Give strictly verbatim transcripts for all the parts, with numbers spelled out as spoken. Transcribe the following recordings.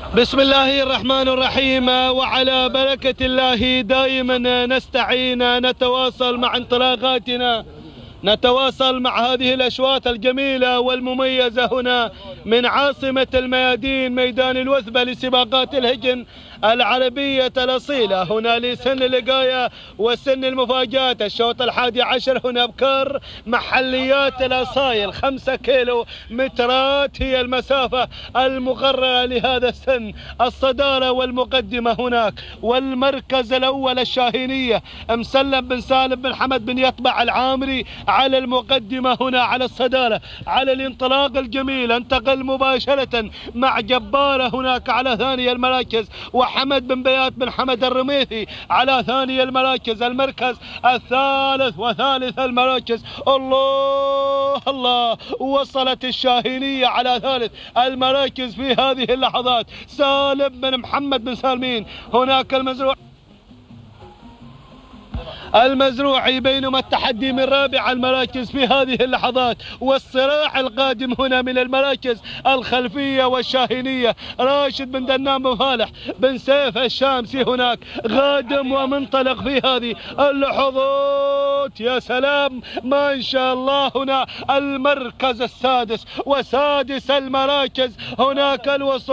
بسم الله الرحمن الرحيم، وعلى بركة الله دائما نستعين، نتواصل مع انطلاقاتنا، نتواصل مع هذه الأشواط الجميلة والمميزة هنا من عاصمة الميادين، ميدان الوثبة لسباقات الهجن العربية الأصيلة. هنا لسن اللقاية وسن المفاجآت. الشوط الحادي عشر هنا أبكار محليات الأصايل، خمسة كيلو مترات هي المسافة المقررة لهذا السن. الصدارة والمقدمة هناك، والمركز الأول الشاهينية مسلم بن سالم بن حمد بن يطبع العامري على المقدمة هنا على الصدارة. على الانطلاق الجميل انتقل مباشرة مع جبارة هناك على ثاني المراكز، وحمد بن بيات بن حمد الرميثي على ثاني المراكز. المركز الثالث وثالث المراكز، الله الله، وصلت الشاهينية على ثالث المراكز في هذه اللحظات. سالم بن محمد بن سالمين هناك المزروع المزروعي، بينما التحدي من رابع المراكز في هذه اللحظات. والصراع القادم هنا من المراكز الخلفية والشاهينية. راشد بن دنان بن فالح بن سيف الشامسي هناك قادم ومنطلق في هذه اللحظات. يا سلام ما شاء الله. هنا المركز السادس وسادس المراكز، هناك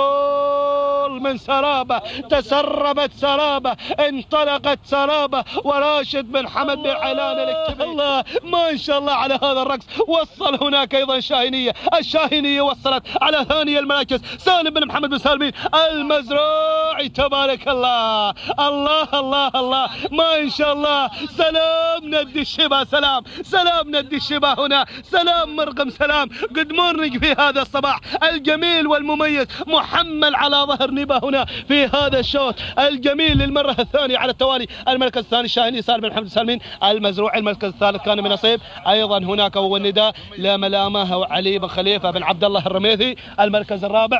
الوصول من سرابة، تسربت سرابة، انطلقت سرابة، وراشد بن حمد بن علان الاكتبي. الله ما شاء الله على هذا الرقص. وصل هناك ايضا شاهينية، الشاهينية وصلت على ثاني المراكز. سالم بن محمد بن سالمين المزروعي، تبارك الله الله الله الله ما شاء الله. سلام ندي الشبا، سلام سلام ندي الشبا هنا، سلام مرقم، سلام جود مورنينج في هذا الصباح الجميل والمميز، محمل على ظهر نبا هنا في هذا الشوط الجميل للمرة الثانية على التوالي. المركز الثاني الشاهيني سالم بن محمد سالمين المزروعي. المركز الثالث كان من نصيب ايضا هناك هو النداء لملامه علي بن خليفه بن عبد الله الرميثي. المركز الرابع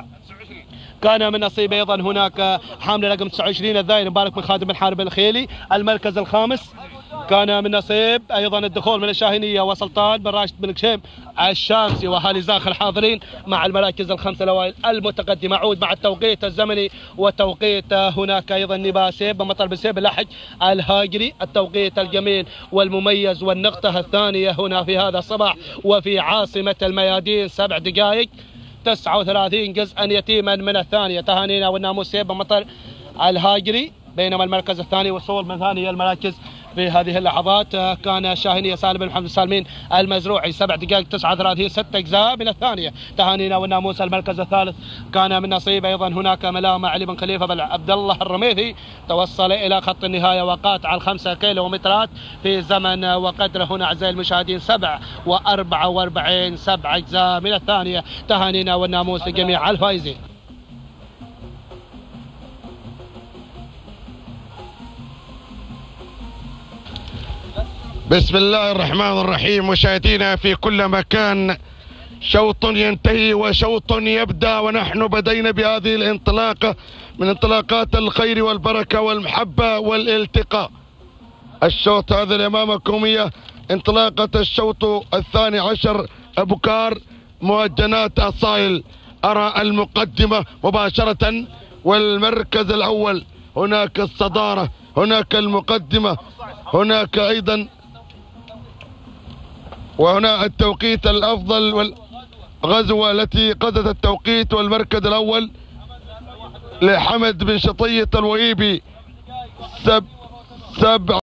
كان من نصيب ايضا هناك حامل رقم تسعة وعشرين الذاين مبارك بن خالد بن حارب الخيلي. المركز الخامس كان من نصيب ايضا الدخول من الشاهينيه وسلطان بن راشد بن كشيم الشامسي واهالي زاخر الحاضرين مع المراكز الخمسه الاوائل المتقدمه. اعود مع التوقيت الزمني وتوقيت هناك ايضا نبا سيب بن مطر بن سيب اللحج الهاجري، التوقيت الجميل والمميز. والنقطه الثانيه هنا في هذا الصباح وفي عاصمه الميادين، سبع دقائق تسعة وثلاثين جزءا يتيما من الثانيه. تهانينا والناموس سيب بن مطر الهاجري، بينما المركز الثاني وصول من ثاني المراكز في هذه اللحظات كان شاهينية سالم بن محمد سالمين المزروعي، سبع دقائق تسعة وثلاثين، ست اجزاء من الثانيه. تهانينا والناموس. المركز الثالث كان من نصيب ايضا هناك ملامه علي بن خليفه بن عبد الله الرميثي، توصل الى خط النهايه وقاطع الخمسه كيلومترات في زمن وقدره هنا اعزائي المشاهدين سبع واربعه واربعين، سبع اجزاء من الثانيه. تهانينا والناموس لجميع الفائزين. بسم الله الرحمن الرحيم. مشاهدينا في كل مكان، شوط ينتهي وشوط يبدأ، ونحن بدينا بهذه الانطلاقة من انطلاقات الخير والبركة والمحبة والالتقاء. الشوط هذا اللي أمامكم هي انطلاقة الشوط الثاني عشر أبكار مهجنات أصايل. أرى المقدمة مباشرة والمركز الأول، هناك الصدارة، هناك المقدمة، هناك أيضا وهنا التوقيت الأفضل والغزوة التي قضت التوقيت. والمركز الأول لحمد بن شطية الوهيبي، سب سبع